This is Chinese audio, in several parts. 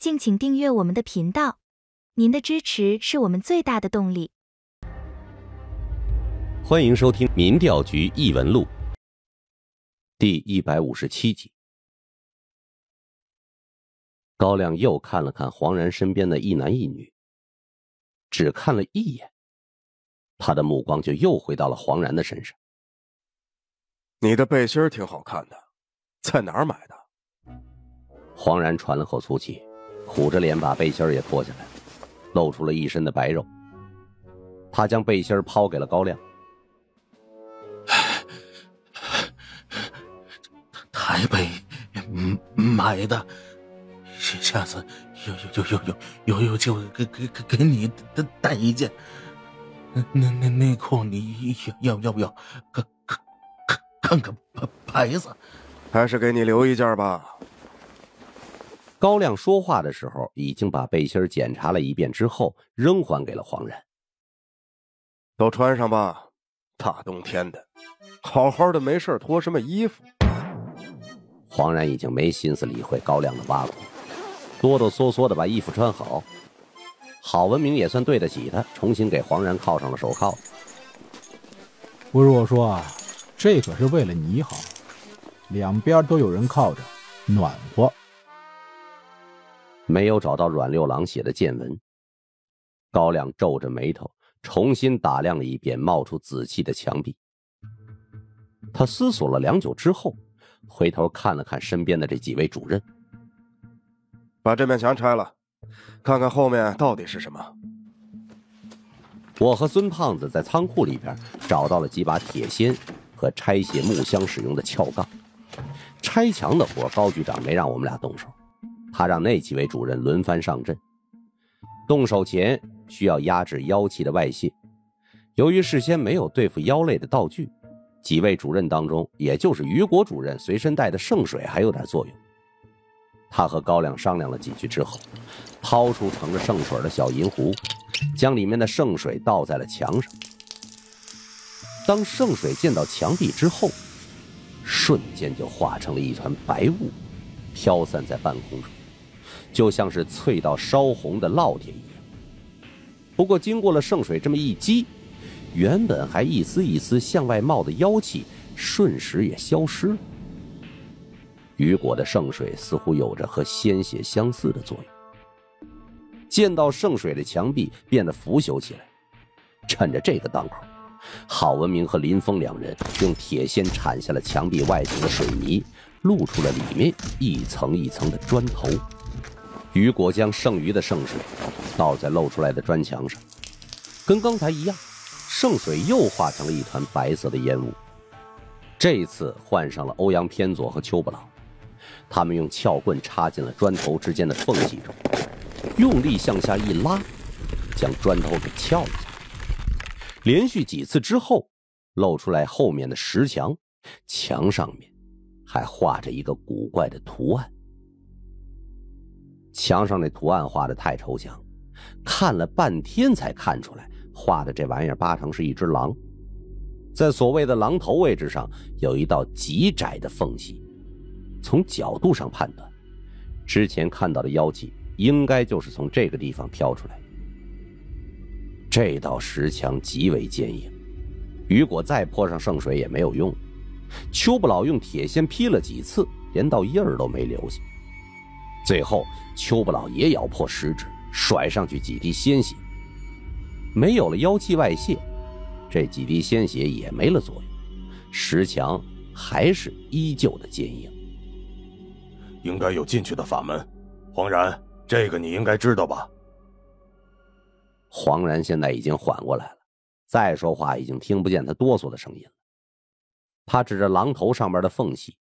敬请订阅我们的频道，您的支持是我们最大的动力。 欢迎收听《民调局异闻录》第157集。高亮又看了看黄然身边的一男一女，只看了一眼，他的目光就又回到了黄然的身上。 你的背心挺好看的，在哪儿买的？ 黄然喘了口粗气，苦着脸把背心也脱下来，露出了一身的白肉。他将背心抛给了高亮。 台北买的，下次有机会给你带一件。内裤你要不要看看牌子？ 还是给你留一件吧。 高亮说话的时候，已经把背心检查了一遍之后，扔还给了黄然。 都穿上吧，大冬天的，好好的没事脱什么衣服？ 黄然已经没心思理会高亮的挖苦，哆哆嗦嗦的把衣服穿好。郝文明也算对得起他，重新给黄然铐上了手铐。 不是我说啊，这可是为了你好，两边都有人靠着，暖和。 没有找到阮六郎写的见闻，高亮皱着眉头，重新打量了一遍冒出紫气的墙壁。他思索了良久之后，回头看了看身边的这几位主任。 把这面墙拆了，看看后面到底是什么。 我和孙胖子在仓库里边找到了几把铁锨和拆卸木箱使用的撬杠。拆墙的活高局长没让我们俩动手，他让那几位主任轮番上阵。动手前需要压制妖气的外泄，由于事先没有对付妖类的道具，几位主任当中，也就是于国主任随身带的圣水还有点作用。他和高亮商量了几句之后，掏出盛着圣水的小银壶，将里面的圣水倒在了墙上。当圣水溅到墙壁之后，瞬间就化成了一团白雾，飘散在半空中，就像是淬到烧红的烙铁一样。不过经过了圣水这么一激，原本还一丝一丝向外冒的妖气瞬时也消失了。雨果的圣水似乎有着和鲜血相似的作用，溅到圣水的墙壁变得腐朽起来。趁着这个当口，郝文明和林峰两人用铁锨铲下了墙壁外层的水泥，露出了里面一层一层的砖头。雨果将剩余的圣水倒在露出来的砖墙上，跟刚才一样，圣水又化成了一团白色的烟雾。这一次换上了欧阳偏左和邱不老，他们用撬棍插进了砖头之间的缝隙中，用力向下一拉，将砖头给撬了下来。连续几次之后，露出来后面的石墙，墙上面还画着一个古怪的图案。墙上那图案画得太抽象，看了半天才看出来，画的这玩意儿八成是一只狼。在所谓的狼头位置上有一道极窄的缝隙，从角度上判断，之前看到的妖气应该就是从这个地方飘出来的。这道石墙极为坚硬，雨果再泼上圣水也没有用。邱不老用铁锨劈了几次，连道印儿都没留下。最后邱不老也咬破食指，甩上去几滴鲜血。没有了妖气外泄，这几滴鲜血也没了作用，石墙还是依旧的坚硬。 应该有进去的法门，黄然，这个你应该知道吧？ 黄然现在已经缓过来了，再说话已经听不见他哆嗦的声音了。他指着狼头上面的缝隙。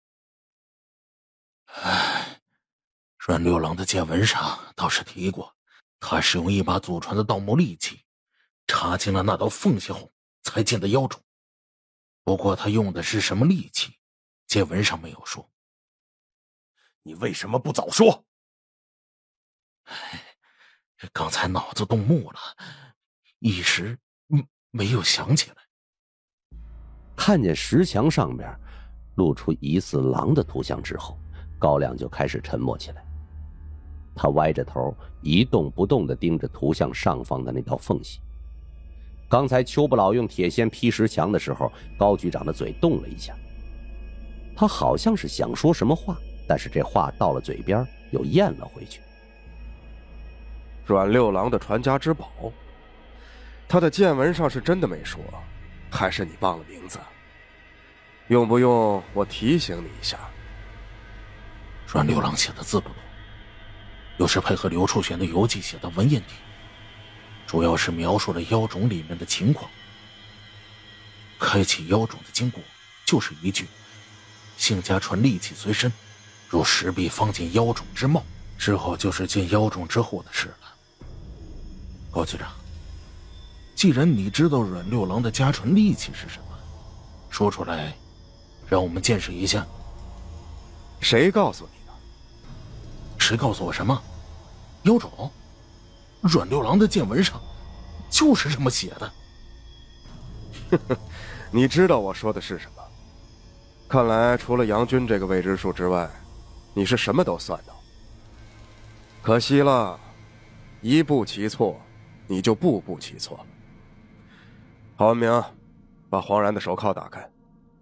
阮六郎的见闻上倒是提过，他使用一把祖传的盗墓利器，插进了那道缝隙后才进的妖种。不过他用的是什么利器，见闻上没有说。 你为什么不早说？ 刚才脑子动木了，一时没有想起来。 看见石墙上面露出疑似狼的图像之后，高亮就开始沉默起来。 他歪着头，一动不动地盯着图像上方的那道缝隙。刚才邱不老用铁锨劈石墙的时候，高局长的嘴动了一下，他好像是想说什么话，但是这话到了嘴边又咽了回去。 阮六郎的传家之宝，他的见闻上是真的没说，还是你忘了名字？用不用我提醒你一下？ 阮六郎写的字不多，又是配合刘处玄的游记写的文言体，主要是描述了妖种里面的情况。开启妖种的经过就是一句姓家传戾气随身，入石壁方见妖种之貌，之后就是见妖种之后的事了。高局长，既然你知道阮六郎的家传戾气是什么，说出来让我们见识一下。 谁告诉你的？ 谁告诉我什么？妖种？阮六郎的见闻上就是这么写的。 你知道我说的是什么？看来除了杨军这个未知数之外，你是什么都算到。可惜了，一步棋错，你就步步棋错了。郝文明，把黄然的手铐打开。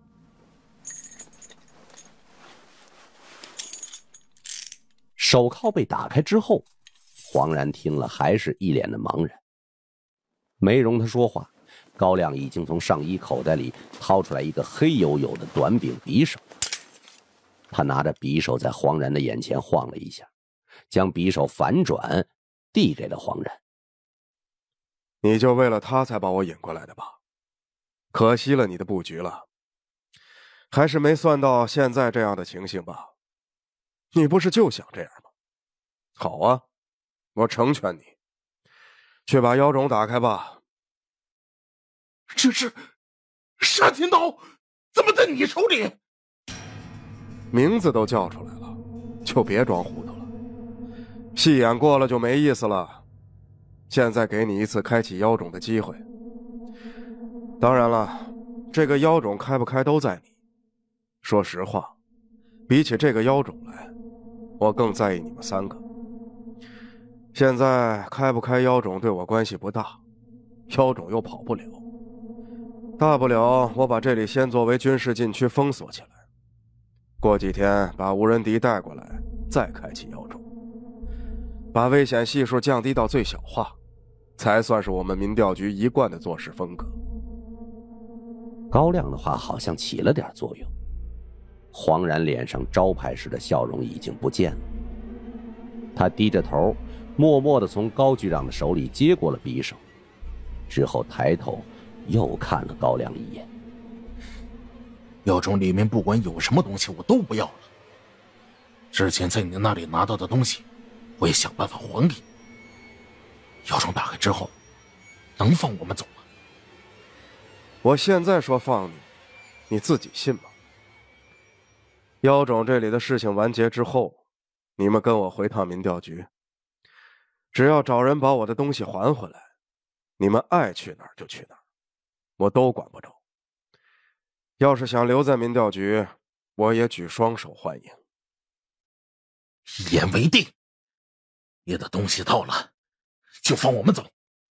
手铐被打开之后，黄然听了还是一脸的茫然。没容他说话，高亮已经从上衣口袋里掏出来一个黑黝黝的短柄匕首。他拿着匕首在黄然的眼前晃了一下，将匕首反转递给了黄然。 你就为了他才把我引过来的吧？可惜了你的布局了，还是没算到现在这样的情形吧？你不是就想这样吗？好啊，我成全你，去把妖种打开吧。 这是杀天刀，怎么在你手里？ 名字都叫出来了，就别装糊涂了。戏演过了就没意思了。现在给你一次开启妖种的机会。当然了，这个妖种开不开都在你。说实话，比起这个妖种来，我更在意你们三个。现在开不开妖种对我关系不大，妖种又跑不了，大不了我把这里先作为军事禁区封锁起来，过几天把无人敌带过来，再开启妖种，把危险系数降低到最小化，才算是我们民调局一贯的做事风格。 高亮的话好像起了点作用，黄然脸上招牌式的笑容已经不见了。他低着头，默默地从高局长的手里接过了匕首，之后抬头又看了高亮一眼。 药种里面不管有什么东西我都不要了，之前在你那里拿到的东西我也想办法还给你。药种打开之后能放我们走吗？ 我现在说放你，你自己信吗？妖种这里的事情完结之后，你们跟我回趟民调局，只要找人把我的东西还回来，你们爱去哪儿就去哪儿，我都管不着。要是想留在民调局，我也举双手欢迎。 一言为定，你的东西到了就放我们走。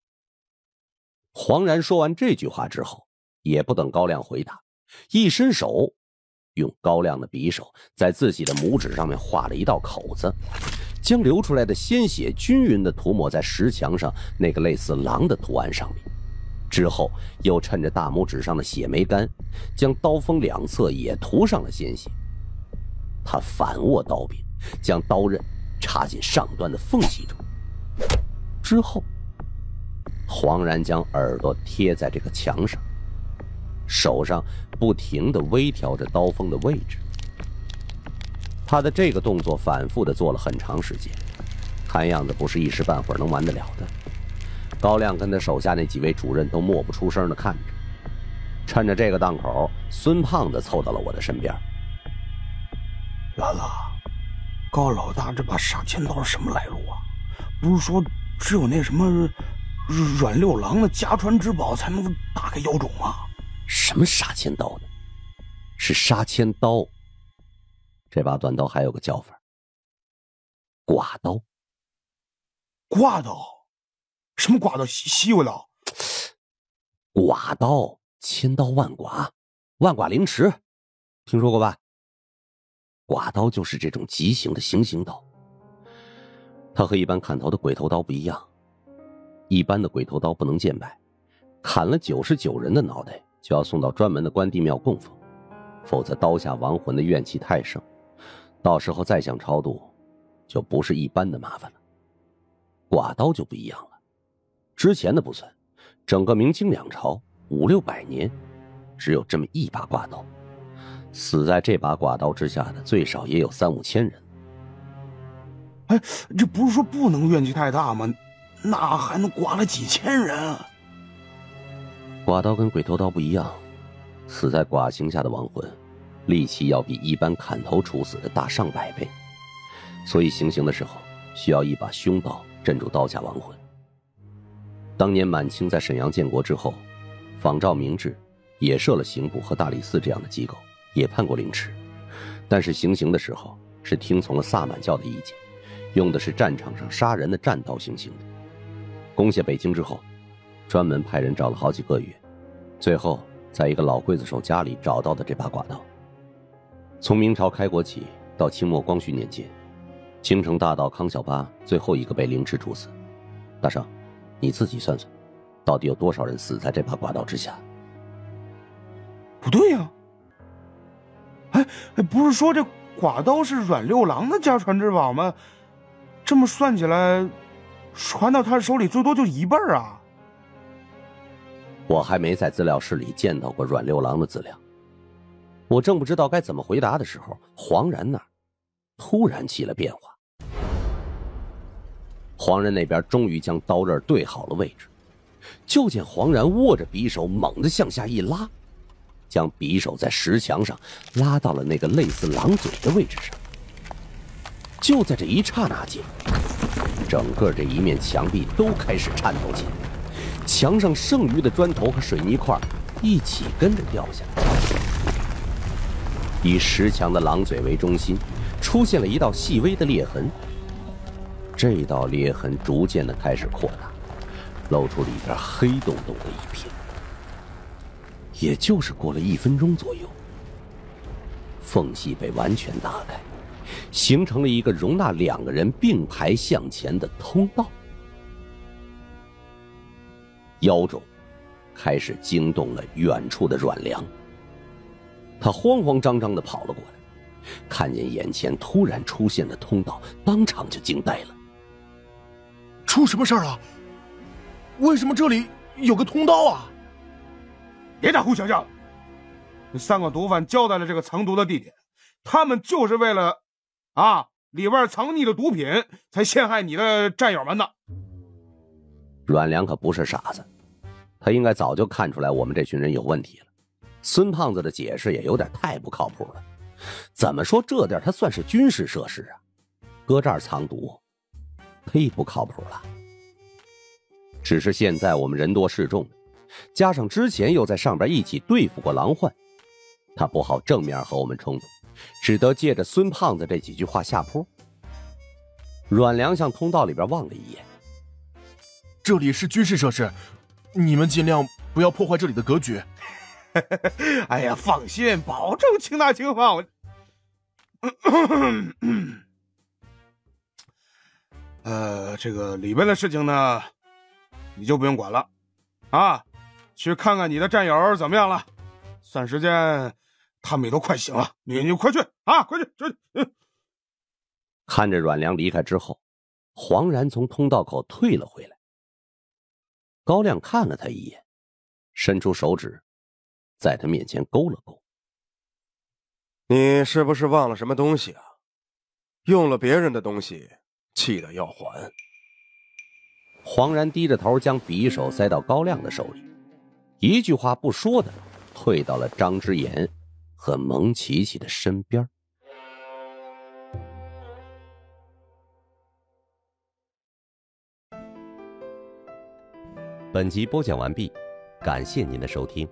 黄然说完这句话之后，也不等高亮回答，一伸手用高亮的匕首在自己的拇指上面画了一道口子，将流出来的鲜血均匀地涂抹在石墙上那个类似狼的图案上面，之后又趁着大拇指上的血没干，将刀锋两侧也涂上了鲜血。他反握刀柄，将刀刃插进上端的缝隙中，之后黄然将耳朵贴在这个墙上，手上不停地微调着刀锋的位置。他的这个动作反复地做了很长时间，看样子不是一时半会儿能完得了的。高亮跟他手下那几位主任都默不出声地看着。趁着这个档口，孙胖子凑到了我的身边。 兰兰，高老大这把杀千刀是什么来路啊？不是说只有那什么阮六郎的家传之宝才能打开妖种吗？ 什么杀千刀呢？是杀千刀。这把短刀还有个叫法，剐刀。 刮刀？什么刮刀？西瓜刀？ 剐刀，千刀万剐，万剐凌迟，听说过吧？剐刀就是这种极刑的行刑刀，它和一般砍头的鬼头刀不一样。一般的鬼头刀不能见白，砍了99人的脑袋就要送到专门的关帝庙供奉，否则刀下亡魂的怨气太盛，到时候再想超度就不是一般的麻烦了。剐刀就不一样了，之前的不算，整个明清两朝500-600年只有这么一把剐刀，死在这把剐刀之下的最少也有3-5千人。 哎，这不是说不能怨气太大吗？那还能剐了几千人啊？ 剐刀跟鬼头刀不一样，死在剐刑下的亡魂力气要比一般砍头处死的大上百倍，所以行刑的时候需要一把凶刀镇住刀下亡魂。当年满清在沈阳建国之后，仿照明制也设了刑部和大理寺这样的机构，也判过凌迟，但是行刑的时候是听从了萨满教的意见，用的是战场上杀人的战刀行刑的。攻下北京之后，专门派人找了好几个月，最后在一个老刽子手家里找到的这把剐刀。从明朝开国起到清末光绪年间，京城大盗康小八最后一个被凌迟处死。大圣，你自己算算，到底有多少人死在这把剐刀之下？ 不对呀，不是说这剐刀是阮六郎的家传之宝吗？这么算起来，传到他手里最多就一半啊。 我还没在资料室里见到过阮六郎的资料。我正不知道该怎么回答的时候，黄然那儿突然起了变化。黄然那边终于将刀刃对好了位置，就见黄然握着匕首猛地向下一拉，将匕首在石墙上拉到了那个类似狼嘴的位置上。就在这一刹那间，整个这一面墙壁都开始颤抖起来，墙上剩余的砖头和水泥块一起跟着掉下来。以石墙的狼嘴为中心，出现了一道细微的裂痕。这道裂痕逐渐的开始扩大，露出里边黑洞洞的一片。也就是过了1分钟左右，缝隙被完全打开，形成了一个容纳2个人并排向前的通道。妖种开始惊动了远处的阮良，他慌慌张张地跑了过来，看见眼前突然出现的通道，当场就惊呆了。 出什么事儿了？为什么这里有个通道啊？ 别大呼小叫！那3个毒贩交代了这个藏毒的地点，他们就是为了里边藏匿的毒品才陷害你的战友们的。 阮良可不是傻子，他应该早就看出来我们这群人有问题了。孙胖子的解释也有点太不靠谱了。怎么说这地儿它算是军事设施啊，搁这儿藏毒，忒不靠谱了。只是现在我们人多势众，加上之前又在上边一起对付过狼患，他不好正面和我们冲突，只得借着孙胖子这几句话下坡。阮良向通道里边望了一眼， 这里是军事设施，你们尽量不要破坏这里的格局。 哎呀，放心，保证轻大轻放。这个里边的事情呢，你就不用管了去看看你的战友怎么样了。算时间，他们也都快醒了，你快去快去。 看着阮良离开之后，黄然从通道口退了回来。高亮看了他一眼，伸出手指在他面前勾了勾。 你是不是忘了什么东西啊？用了别人的东西，气得要还。 黄然低着头将匕首塞到高亮的手里，一句话不说的退到了张之言和蒙奇奇的身边。 本集播讲完毕，感谢您的收听。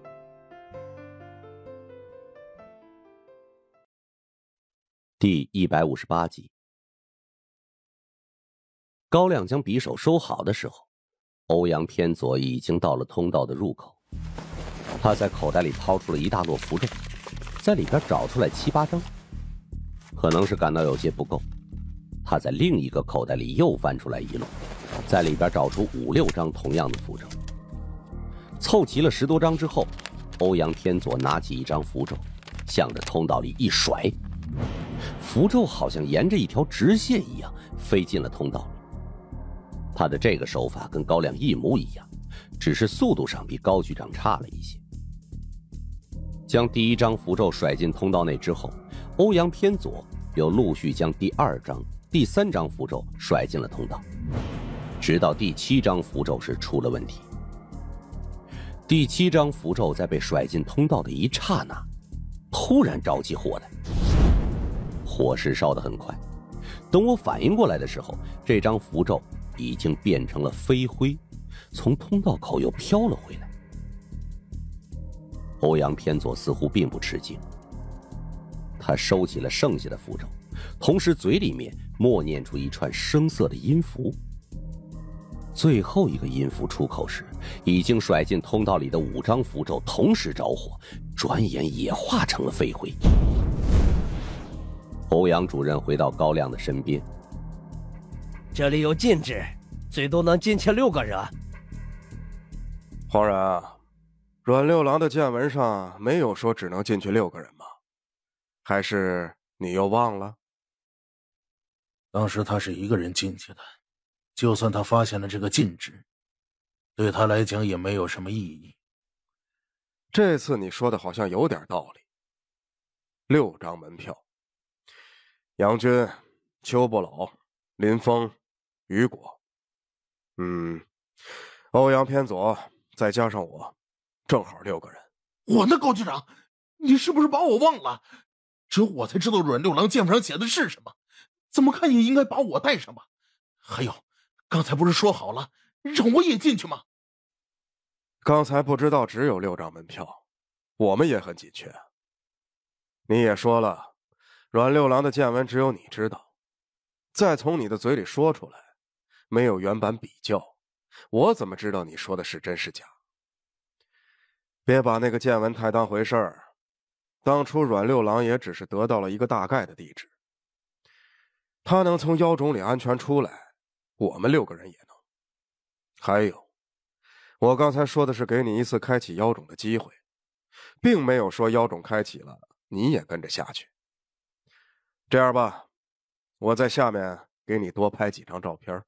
第158集。 高亮将匕首收好的时候，欧阳偏左已经到了通道的入口。他在口袋里掏出了一大摞符咒，在里边找出来7、8张。可能是感到有些不够，他在另一个口袋里又翻出来一摞，在里边找出5、6张同样的符咒。凑齐了10多张之后，欧阳偏左拿起一张符咒，向着通道里一甩，符咒好像沿着一条直线一样飞进了通道里。他的这个手法跟高亮一模一样，只是速度上比高局长差了一些。将第1张符咒甩进通道内之后，欧阳偏左又陆续将第2张、第3张符咒甩进了通道，直到第7张符咒时出了问题。第7张符咒在被甩进通道的一刹那，突然着起火来，火势烧得很快。等我反应过来的时候，这张符咒已经变成了飞灰，从通道口又飘了回来。欧阳偏左似乎并不吃惊，他收起了剩下的符咒，同时嘴里面默念出一串生涩的音符。最后一个音符出口时，已经甩进通道里的5张符咒同时着火，转眼也化成了飞灰。欧阳主任回到高亮的身边， 这里有禁制，最多能进去6个人。 黄然啊，阮六郎的见闻上没有说只能进去6个人吗？还是你又忘了？ 当时他是一个人进去的，就算他发现了这个禁制，对他来讲也没有什么意义。 这次你说的好像有点道理。6张门票，杨军、邱不老、林峰、雨果，欧阳偏左再加上我，正好6个人。 我的高局长，你是不是把我忘了？只有我才知道阮六郎剑法上写的是什么，怎么看也应该把我带上吧。还有，刚才不是说好了让我也进去吗？ 刚才不知道只有6张门票，我们也很紧缺。你也说了，阮六郎的见闻只有你知道，再从你的嘴里说出来，没有原版比较，我怎么知道你说的是真是假？别把那个见闻太当回事儿，当初阮六郎也只是得到了一个大概的地址，他能从妖种里安全出来，我们6个人也能。还有，我刚才说的是给你一次开启妖种的机会，并没有说妖种开启了你也跟着下去。这样吧，我在下面给你多拍几张照片。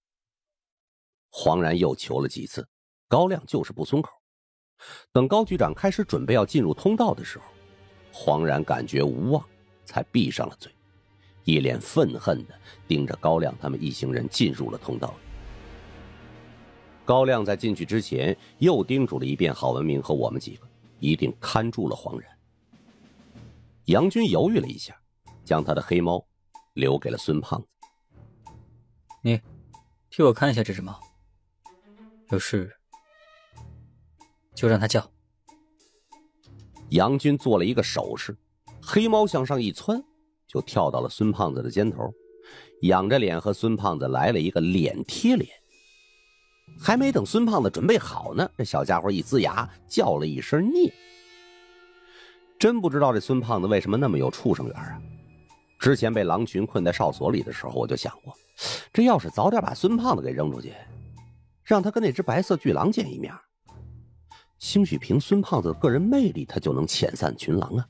黄然又求了几次，高亮就是不松口。等高局长开始准备要进入通道的时候，黄然感觉无望，才闭上了嘴，一脸愤恨地盯着高亮他们一行人进入了通道里。高亮在进去之前又叮嘱了一遍郝文明和我们几个，一定看住了黄然。杨军犹豫了一下，将他的黑猫留给了孙胖子。 你替我看一下这只猫，有事就让它叫。 杨军做了一个手势，黑猫向上一窜，就跳到了孙胖子的肩头，仰着脸和孙胖子来了一个脸贴脸。还没等孙胖子准备好呢，这小家伙一呲牙叫了一声孽。真不知道这孙胖子为什么那么有畜生缘啊！之前被狼群困在哨所里的时候，我就想过，这要是早点把孙胖子给扔出去，让他跟那只白色巨狼见一面，兴许凭孙胖子的个人魅力，他就能遣散群狼啊！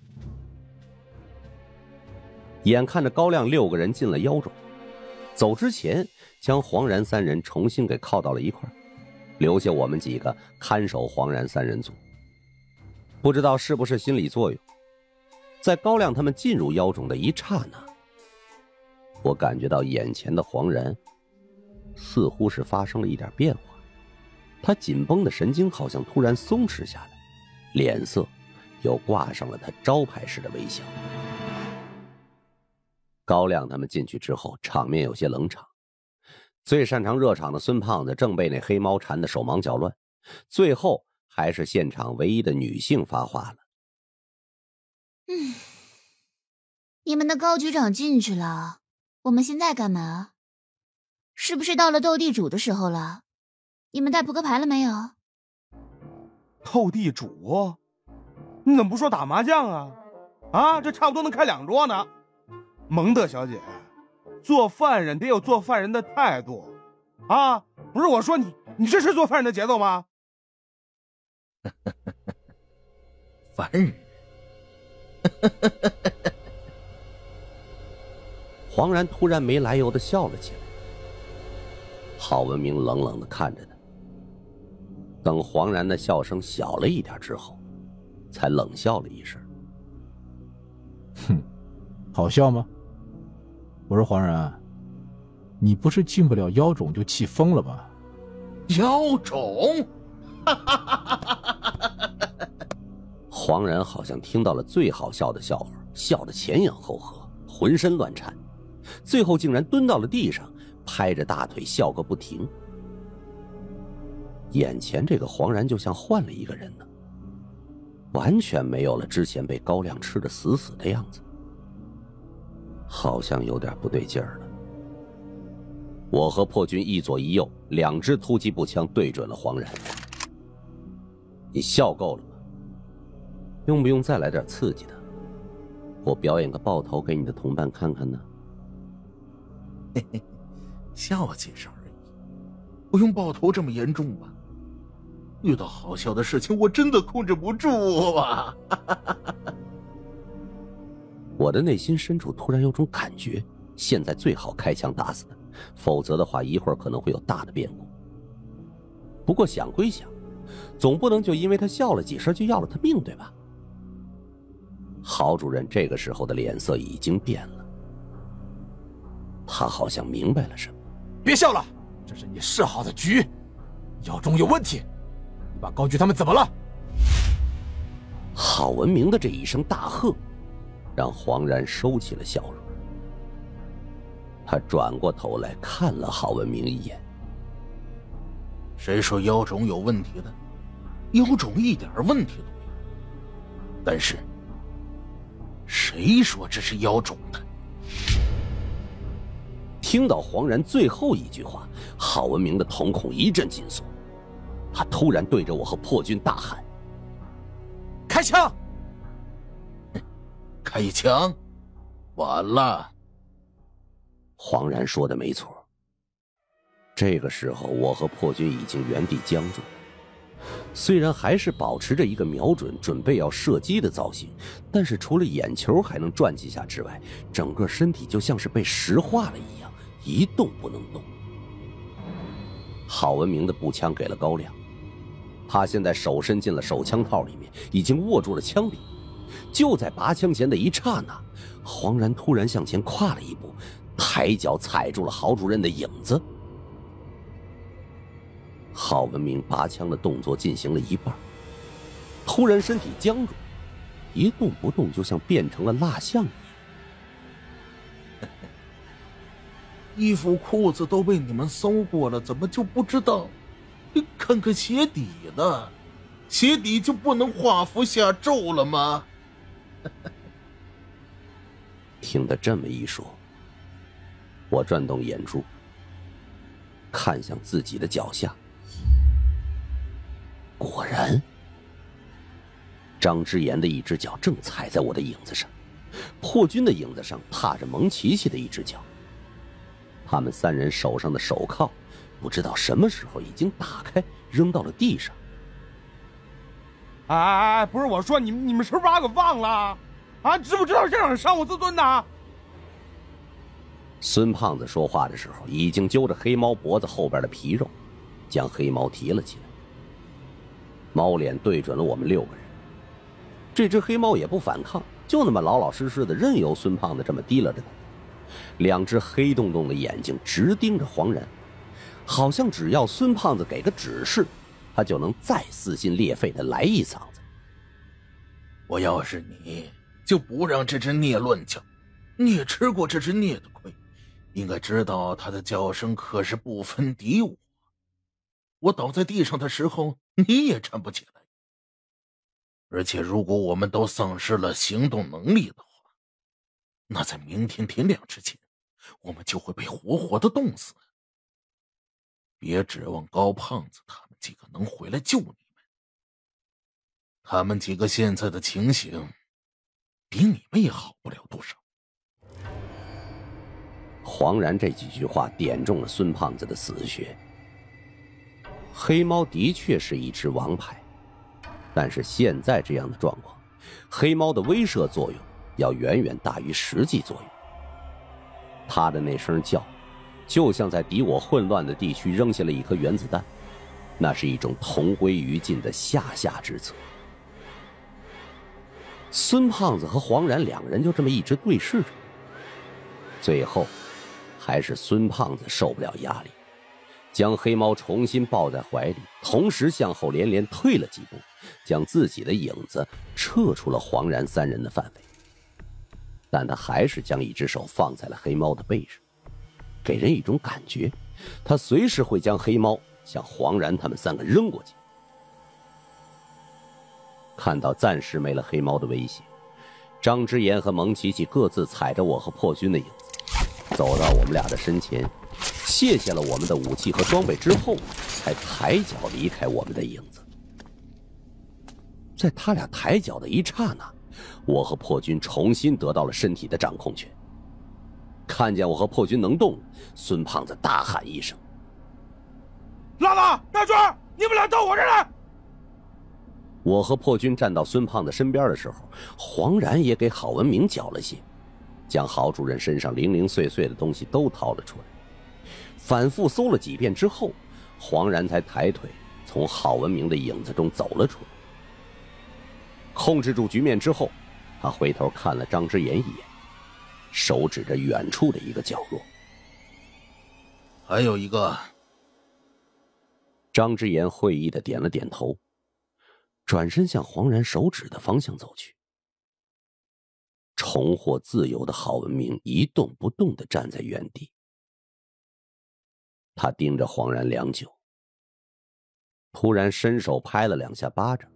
眼看着高亮6个人进了妖种，走之前将黄然3人重新给铐到了一块，留下我们几个看守黄然3人组。不知道是不是心理作用，在高亮他们进入妖种的一刹那，我感觉到眼前的黄然似乎是发生了一点变化，他紧绷的神经好像突然松弛下来，脸色又挂上了他招牌式的微笑。高亮他们进去之后，场面有些冷场。最擅长热场的孙胖子正被那黑猫缠得手忙脚乱，最后还是现场唯一的女性发话了。 你们的高局长进去了，我们现在干嘛？ 是不是到了斗地主的时候了？你们带扑克牌了没有？ 斗地主？你怎么不说打麻将啊？啊，这差不多能开2桌呢。蒙德小姐，做犯人得有做犯人的态度啊！不是我说你这是做犯人的节奏吗？ 犯人。 黄然突然没来由的笑了起来。郝文明冷冷的看着他，等黄然的笑声小了一点之后，才冷笑了一声。 哼，好笑吗？我说黄然，你不是进不了妖种就气疯了吗？ 妖种？ 黄然好像听到了最好笑的笑话，笑得前仰后合，浑身乱颤，最后竟然蹲到了地上，拍着大腿笑个不停。眼前这个黄然就像换了一个人呢，完全没有了之前被高亮吃得死死的样子，好像有点不对劲儿了。我和破军一左一右，2支突击步枪对准了黄然。你笑够了吗？用不用再来点刺激的？我表演个爆头给你的同伴看看呢？ 嘿嘿，笑几声而已，不用爆头这么严重吧？遇到好笑的事情，我真的控制不住啊！ 我的内心深处突然有种感觉，现在最好开枪打死他，否则的话一会儿可能会有大的变故。不过想归想，总不能就因为他笑了几声就要了他命，对吧？郝主任这个时候的脸色已经变了，他好像明白了什么。 别笑了，这是你设好的局，妖种有问题，你把高局他们怎么了？ 郝文明的这一声大喝，让黄然收起了笑容。他转过头来看了郝文明一眼。 谁说妖种有问题的？妖种一点问题都没有。但是，谁说这是妖种的？ 听到黄然最后一句话，郝文明的瞳孔一阵紧缩，他突然对着我和破军大喊：“ 开枪！” 开枪？完了！ 黄然说的没错。这个时候，我和破军已经原地僵住，虽然还是保持着一个瞄准准备要射击的造型，但是除了眼球还能转几下之外，整个身体就像是被石化了一样，一动不能动。郝文明的步枪给了高亮，他现在手伸进了手枪套里面，已经握住了枪柄。就在拔枪前的一刹那，黄然突然向前跨了一步，抬脚踩住了郝主任的影子。郝文明拔枪的动作进行了一半，突然身体僵住，一动不动，就像变成了蜡像一样。 衣服裤子都被你们搜过了，怎么就不知道看看鞋底呢？鞋底就不能画符下咒了吗？ 听他这么一说，我转动眼珠，看向自己的脚下。果然，张之言的一只脚正踩在我的影子上，破军的影子上踏着蒙奇奇的一只脚。他们3人手上的手铐，不知道什么时候已经打开，扔到了地上。 哎，不是我说，你们是不是把我给忘了？啊，知不知道这样伤我自尊的？ 孙胖子说话的时候，已经揪着黑猫脖子后边的皮肉，将黑猫提了起来。猫脸对准了我们6个人，这只黑猫也不反抗，就那么老老实实的任由孙胖子这么提拉着它。2只黑洞洞的眼睛直盯着黄然，好像只要孙胖子给个指示，他就能再撕心裂肺的来一嗓子。 我要是你，就不让这只孽乱叫。你也吃过这只孽的亏，应该知道它的叫声可是不分敌我。我倒在地上的时候，你也站不起来。而且如果我们都丧失了行动能力的话，那在明天天亮之前，我们就会被活活的冻死。 别指望高胖子他们几个能回来救你们。他们几个现在的情形，比你们也好不了多少。 黄然这几句话点中了孙胖子的死穴。黑猫的确是一只王牌，但是现在这样的状况，黑猫的威慑作用要远远大于实际作用。他的那声叫，就像在敌我混乱的地区扔下了一颗原子弹，那是一种同归于尽的下之策。孙胖子和黄然两个人就这么一直对视着，最后还是孙胖子受不了压力，将黑猫重新抱在怀里，同时向后连连退了几步，将自己的影子撤出了黄然三人的范围。但他还是将一只手放在了黑猫的背上，给人一种感觉，他随时会将黑猫向黄然他们三个扔过去。看到暂时没了黑猫的威胁，张之言和蒙奇奇各自踩着我和破军的影子，走到我们俩的身前，卸下了我们的武器和装备之后，才抬脚离开我们的影子。在他俩抬脚的一刹那，我和破军重新得到了身体的掌控权。看见我和破军能动，孙胖子大喊一声：“ 拉拉，大军，你们俩到我这儿来！” 我和破军站到孙胖子身边的时候，黄然也给郝文明缴了些，将郝主任身上零零碎碎的东西都掏了出来。反复搜了几遍之后，黄然才抬腿从郝文明的影子中走了出来。控制住局面之后，他回头看了张之言一眼，手指着远处的一个角落：“ 还有一个。” 张之言会意的点了点头，转身向黄然手指的方向走去。重获自由的郝文明一动不动地站在原地，他盯着黄然良久，突然伸手拍了两下巴掌：“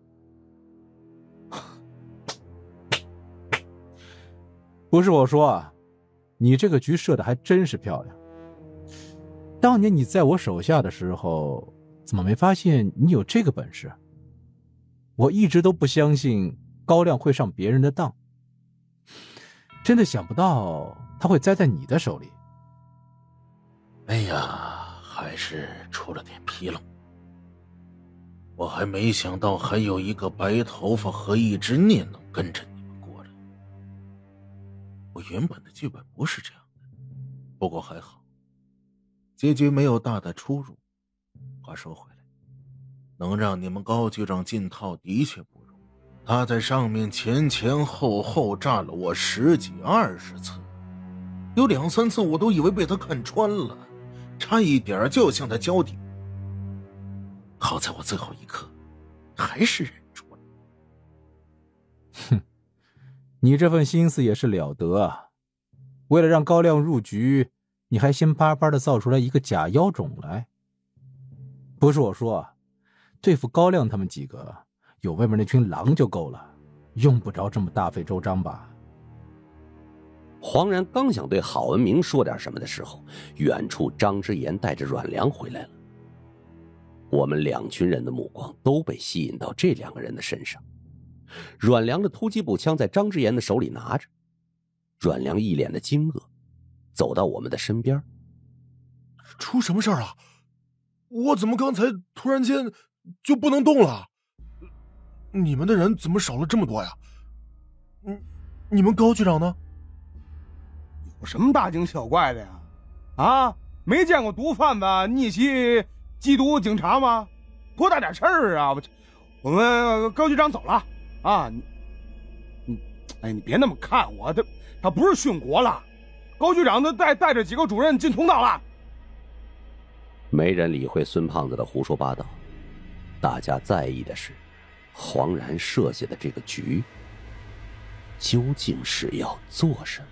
不是我说啊，你这个局设的还真是漂亮。当年你在我手下的时候，怎么没发现你有这个本事？我一直都不相信高亮会上别人的当，真的想不到他会栽在你的手里。” 哎呀，还是出了点纰漏。我还没想到还有一个白头发和一只念能跟着你们过来。我原本的剧本不是这样的，不过还好，结局没有大的出入。话说回来，能让你们高局长进套的确不容易，他在上面前后后炸了我10几20次，有2、3次我都以为被他看穿了，差一点就向他交底。好在我最后一刻还是忍住了。 哼，你这份心思也是了得啊！为了让高亮入局，你还先巴巴的造出来一个假妖种来。不是我说啊，对付高亮他们几个，有外面那群狼就够了，用不着这么大费周章吧？ 黄然刚想对郝文明说点什么的时候，远处张之言带着阮良回来了。我们2群人的目光都被吸引到这2个人的身上。阮良的突击步枪在张之言的手里拿着，阮良一脸的惊愕，走到我们的身边：“ 出什么事儿了？我怎么刚才突然间就不能动了？你们的人怎么少了这么多呀？你们高局长呢？ 有什么大惊小怪的呀？啊，没见过毒贩子逆袭缉毒警察吗？多大点事儿啊！我们高局长走了啊！你别那么看我，他不是殉国了，高局长他带着几个主任进通道了。 没人理会孙胖子的胡说八道，大家在意的是黄然设下的这个局究竟是要做什么。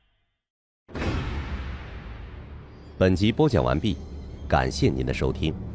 本集播讲完毕，感谢您的收听。